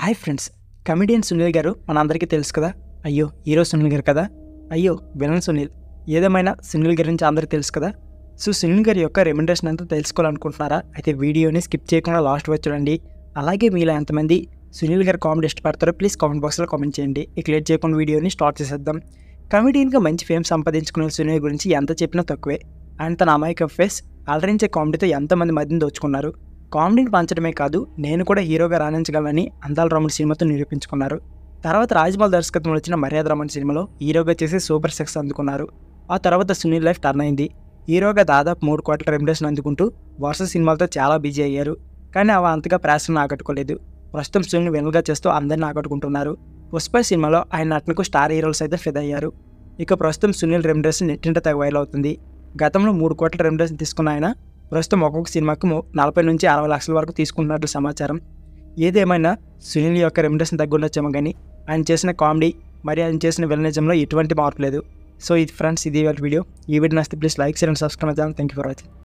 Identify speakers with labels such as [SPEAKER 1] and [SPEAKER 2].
[SPEAKER 1] Hi friends, comedian Sunil గారు మనందరికీ తెలుసు కదా. అయ్యో హీరో సునీల్ గారు కదా, అయ్యో విలన్ సునీల్. ఏదేమైనా సునీల్ గారి నుంచి అందరికీ తెలుసు కదా. సో సునీల్ గారి యొక్క రెమ్యునరేషన్ అంతా తెలుసుకోవాలనుకుంటున్నారా? అయితే వీడియోని స్కిప్ చేయకుండా లాస్ట్ వరకు చూడండి. అలాగే మీలో ఎంతమంది సునీల్ గారు కామెడీ ఇష్టపడతారో ప్లీజ్ కామెంట్ బాక్స్లో కామెంట్ చేయండి. ఇక లేట్ చేయకుండా వీడియోని స్టార్ట్ చేసేద్దాం. కమెడియన్గా మంచి ఫేమ్ సంపాదించుకునే సునీల్ గురించి ఎంత చెప్పినా తక్కువే. ఆయన తన అమాయక ఫేస్ అలరించే కామెడీతో ఎంతమంది మధ్యని దోచుకున్నారు. కామెడీని పంచడమే కాదు, నేను కూడా హీరోగా రాణించగలనని అందాల రాముడి సినిమాతో నిరూపించుకున్నారు. తర్వాత రాజమౌళి దర్శకత్వంలో వచ్చిన మర్యాద రాముడి సినిమాలో హీరోగా చేసి సూపర్ సక్సెస్ అందుకున్నారు. ఆ తర్వాత సునీల్ లైఫ్ టర్న్ అయింది. హీరోగా దాదాపు 3 కోట్ల రెమ్యునరేషన్ అందుకుంటూ వరుస సినిమాలతో చాలా బిజీ అయ్యారు. కానీ అవి అంతగా ప్రేక్షను ఆకట్టుకోలేదు. ప్రస్తుతం సునీల్ వినల్గా చేస్తూ అందరిని ఆకట్టుకుంటున్నారు. పుష్ప సినిమాలో ఆయన నటనకు స్టార్ హీరోలు సైతం ఫిదా అయ్యారు. ఇక ప్రస్తుతం సునీల్ రెమ్యునరేషన్ నెట్టింట తెగ వైరల్ అవుతుంది. గతంలో 3 కోట్ల రెమ్యునరేషన్ తీసుకున్న ఆయన ప్రస్తుతం ఒక్కొక్క సినిమాకు 40 నుంచి 60 లక్షల వరకు తీసుకుంటున్నట్లు సమాచారం. ఏదేమైనా సునీల్ యొక్క రెమ్యునరేషన్ తగ్గుండొచ్చేమో కానీ ఆయన చేసిన కామెడీ మరి ఆయన చేసిన విలనిజంలో ఎటువంటి మార్పు లేదు. సో ఇది ఫ్రెండ్స్, ఇది వీడియో. ఈ వీడియో నచ్చితే please like, share and subscribe. Thank you for watching.